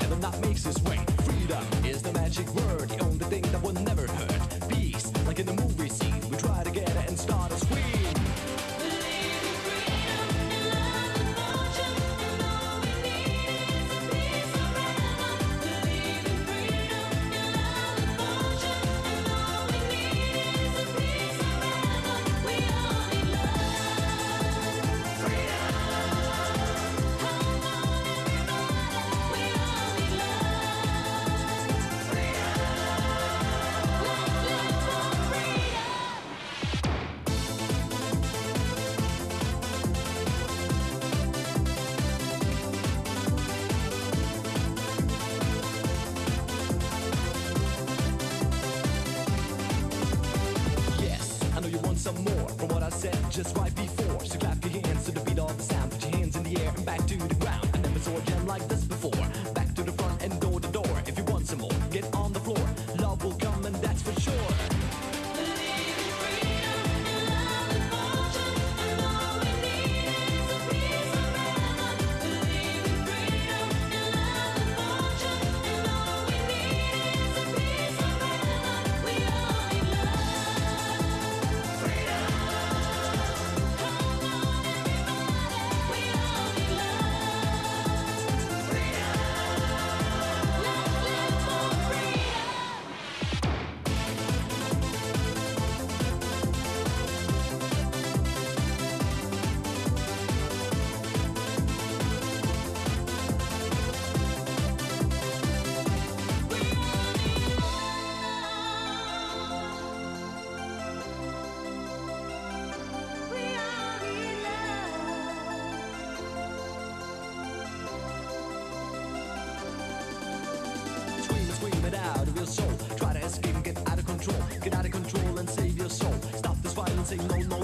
and the night makes its way. Freedom is the magic word, the only thing that will never hurt. Peace, like in the movie scene, we try to get it and start a scream. Some more from what I said just right before. So clap your hands to the beat of the sound. Put your hands in the air and back to the ground. I never saw a jam like this before. Back to the front and door to door. If you want some more, get on the floor. Love will come and that's for sure. Out of your soul, try to escape and get out of control and save your soul. Stop this violence, say no, no.